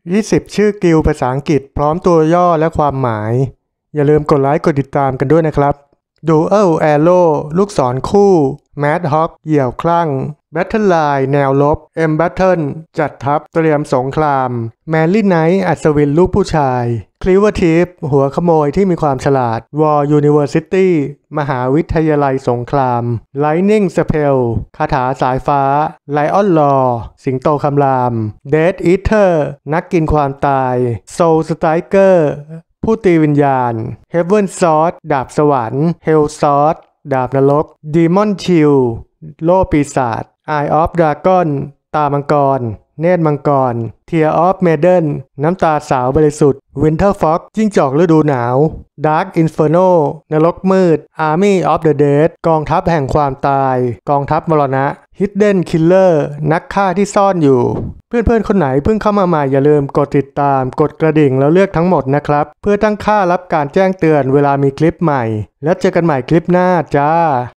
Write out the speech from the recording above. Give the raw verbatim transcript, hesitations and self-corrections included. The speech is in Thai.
ยี่สิบ ชื่อกิลด์ภาษาอังกฤษพร้อมตัวย่อและความหมายอย่าลืมกดไลค์กดติดตามกันด้วยนะครับ Dual Arrow ลูกศรคู่ Mad Hawk เหยี่ยวคลั่ง Battle Line แนวรบ M Battle จัดทัพเตรียมสงคราม Manly Knight อัศวินลูกผู้ชาย Clever Thief หัวขโมยที่มีความฉลาด War University มหาวิทยาลัยสงคราม Lightning Spell คาถาสายฟ้า Lion Law สิงโตคำราม Death Eater นักกินความตาย Soul Striker ผู้ตีวิญญาณ Heaven Sword ดาบสวรรค์ Hell Sword ดาบนรก Demon Shield โล่ปีศาจ Eye of Dragon ตามังกรเนตรมังกร Tear of Maiden น้ำตาสาวบริสุทธิ์ Winter Fox จิ้งจอกฤดูหนาว Dark Inferno นรกมืด Army of the Dead กองทัพแห่งความตายกองทัพมรณะ Hidden Killer นักฆ่าที่ซ่อนอยู่เพื่อนๆคนไหนเพิ่งเข้ามาใหม่อย่าลืมกดติดตามกดกระดิ่งแล้วเลือกทั้งหมดนะครับเพื่อตั้งค่ารับการแจ้งเตือนเวลามีคลิปใหม่แล้วเจอกันใหม่คลิปหน้าจ้า